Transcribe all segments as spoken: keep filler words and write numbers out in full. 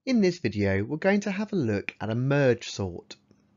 In this video, we're going to have a look at a merge sort.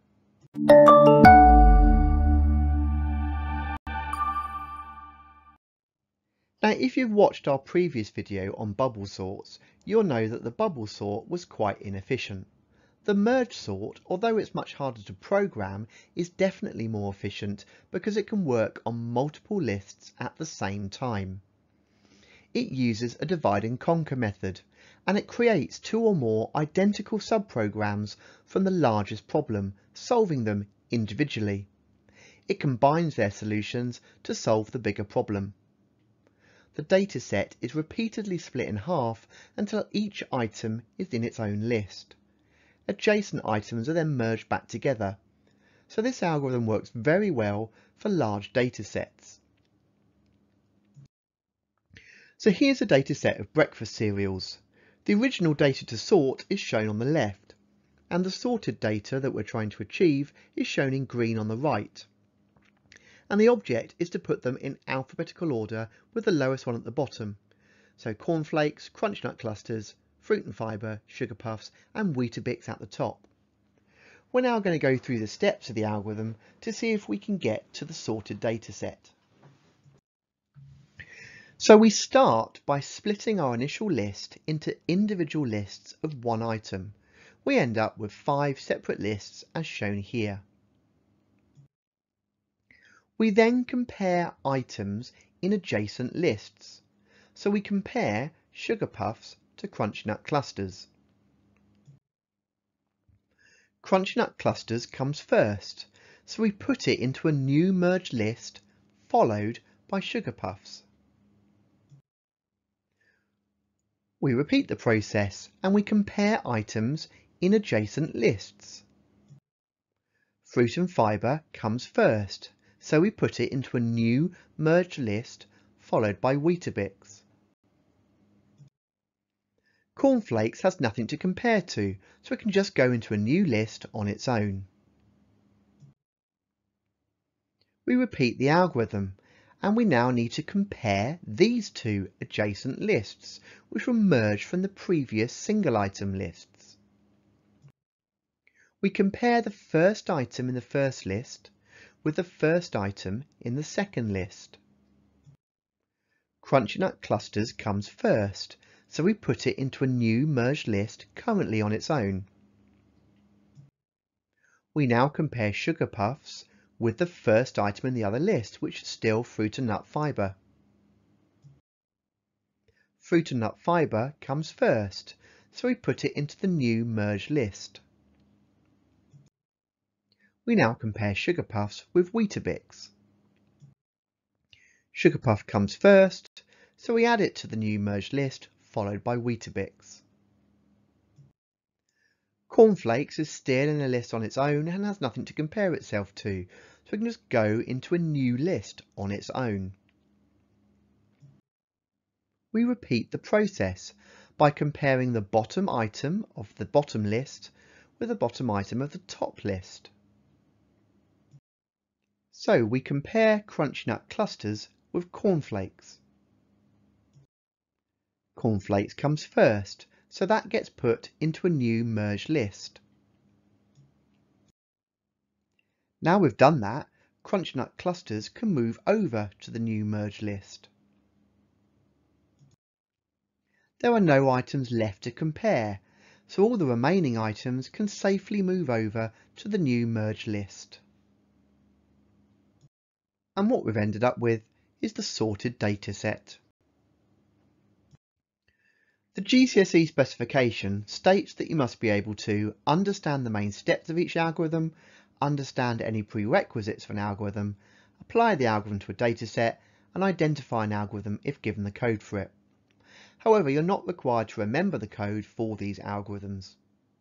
Now, if you've watched our previous video on bubble sorts, you'll know that the bubble sort was quite inefficient. The merge sort, although it's much harder to program, is definitely more efficient because it can work on multiple lists at the same time. It uses a divide and conquer method, and it creates two or more identical subprograms from the largest problem, solving them individually. It combines their solutions to solve the bigger problem. The dataset is repeatedly split in half until each item is in its own list. Adjacent items are then merged back together, so this algorithm works very well for large datasets. So here's a dataset of breakfast cereals. The original data to sort is shown on the left, and the sorted data that we're trying to achieve is shown in green on the right. And the object is to put them in alphabetical order with the lowest one at the bottom. So cornflakes, crunch nut clusters, fruit and fibre, sugar puffs and Weetabix at the top. We're now going to go through the steps of the algorithm to see if we can get to the sorted data set. So we start by splitting our initial list into individual lists of one item. We end up with five separate lists as shown here. We then compare items in adjacent lists. So we compare sugar puffs to crunch nut clusters. Crunch nut clusters comes first, so we put it into a new merged list followed by sugar puffs. We repeat the process and we compare items in adjacent lists. Fruit and fibre comes first, so we put it into a new merged list followed by Weetabix. Cornflakes has nothing to compare to, so it can just go into a new list on its own. We repeat the algorithm, and we now need to compare these two adjacent lists, which were merged from the previous single item lists. We compare the first item in the first list with the first item in the second list. Crunch nut clusters comes first, so we put it into a new merged list currently on its own. We now compare sugar puffs with the first item in the other list, which is still fruit and nut fibre. Fruit and nut fibre comes first, so we put it into the new merged list. We now compare sugar puffs with Weetabix. Sugar puff comes first, so we add it to the new merged list, followed by Weetabix. Cornflakes is still in a list on its own and has nothing to compare itself to, so we can just go into a new list on its own. We repeat the process by comparing the bottom item of the bottom list with the bottom item of the top list. So we compare crunch nut clusters with cornflakes. Cornflakes comes first, so that gets put into a new merged list. Now we've done that, crunch nut clusters can move over to the new merged list. There are no items left to compare, so all the remaining items can safely move over to the new merged list. And what we've ended up with is the sorted data set. The G C S E specification states that you must be able to understand the main steps of each algorithm, understand any prerequisites for an algorithm, apply the algorithm to a dataset, and identify an algorithm if given the code for it. However, you're not required to remember the code for these algorithms.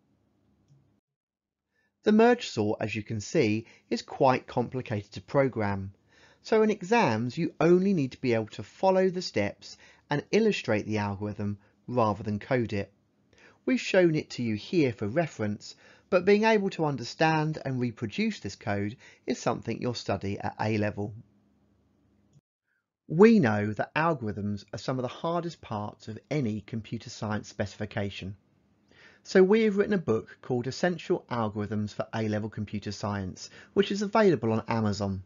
The merge sort, as you can see, is quite complicated to program. So in exams, you only need to be able to follow the steps and illustrate the algorithm rather than code it. We've shown it to you here for reference, but being able to understand and reproduce this code is something you'll study at A level. We know that algorithms are some of the hardest parts of any computer science specification. So we have written a book called Essential Algorithms for A-Level Computer Science, which is available on Amazon.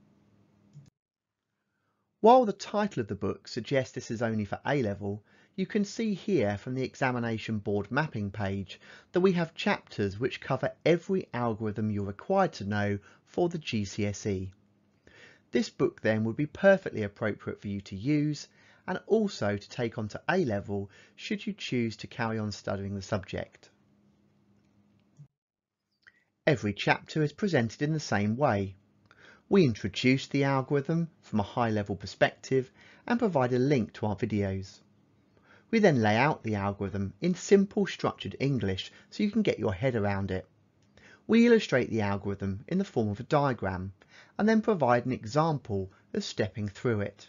While the title of the book suggests this is only for A-Level, you can see here from the examination board mapping page that we have chapters which cover every algorithm you're required to know for the G C S E. This book then would be perfectly appropriate for you to use and also to take on to A-Level should you choose to carry on studying the subject. Every chapter is presented in the same way. We introduce the algorithm from a high-level perspective and provide a link to our videos. We then lay out the algorithm in simple structured English so you can get your head around it. We illustrate the algorithm in the form of a diagram and then provide an example of stepping through it.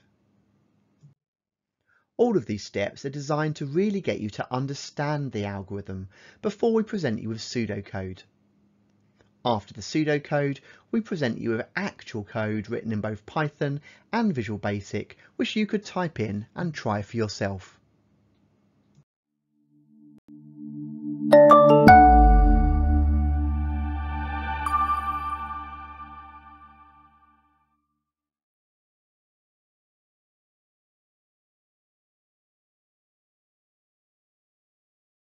All of these steps are designed to really get you to understand the algorithm before we present you with pseudocode. After the pseudocode, we present you with actual code written in both Python and Visual Basic, which you could type in and try for yourself.